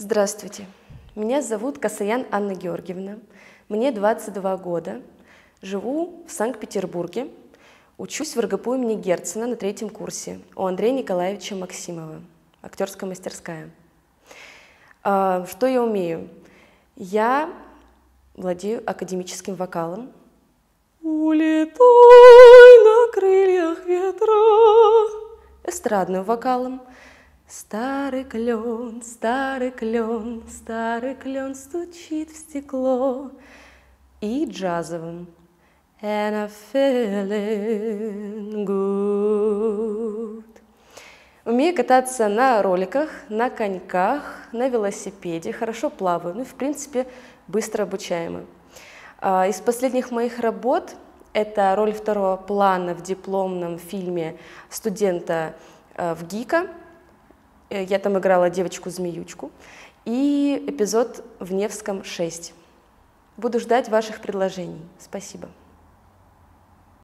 Здравствуйте, меня зовут Касаян Анна Георгиевна, мне 22 года, живу в Санкт-Петербурге, учусь в РГПУ имени Герцена на 3-м курсе у Андрея Николаевича Максимова, актерская мастерская. Что я умею? Я владею академическим вокалом. Улетай на крыльях ветра. Эстрадным вокалом. Старый клен, старый клен, старый клен стучит в стекло. И джазовым. And I'm feeling good. Умею кататься на роликах, на коньках, на велосипеде, хорошо плаваю, ну и в принципе быстро обучаема. Из последних моих работ это роль второго плана в дипломном фильме студента в ГИКа. Я там играла девочку-змеючку. И эпизод в Невском 6. Буду ждать ваших предложений. Спасибо.